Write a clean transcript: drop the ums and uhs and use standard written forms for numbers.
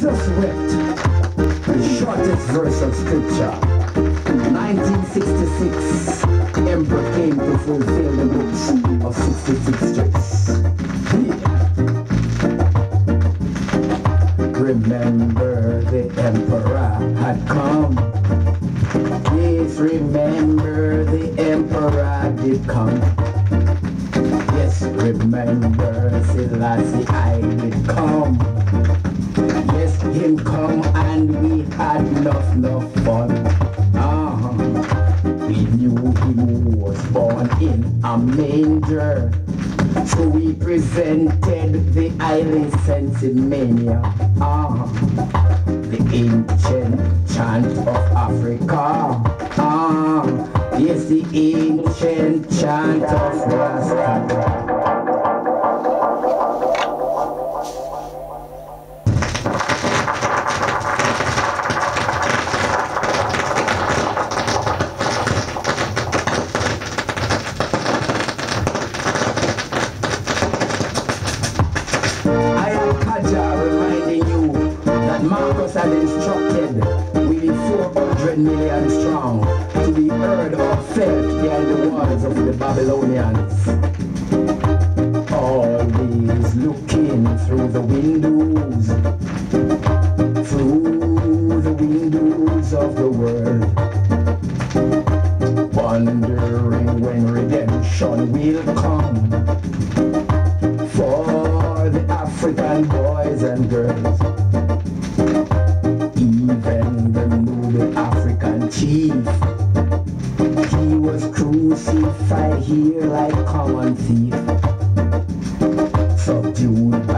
Jesus wept. The shortest verse of scripture. 1966, Emperor came to fulfill the books of 66 strips. Remember the emperor had come. Yes, remember the emperor did come. Yes, remember Selassie I did come. Yes, him come and we had enough fun. We knew he was born in a manger, so we presented the Haile Sensimania, the ancient chant of Africa. Yes, the ancient chant of Rasta. Marcus had instructed we be 400 million strong to be heard or felt behind the walls of the Babylonians. Always looking through the windows of the world, wondering when redemption will come for the African boys and girls. Even the noble African chief, he was crucified here like common thief, subdued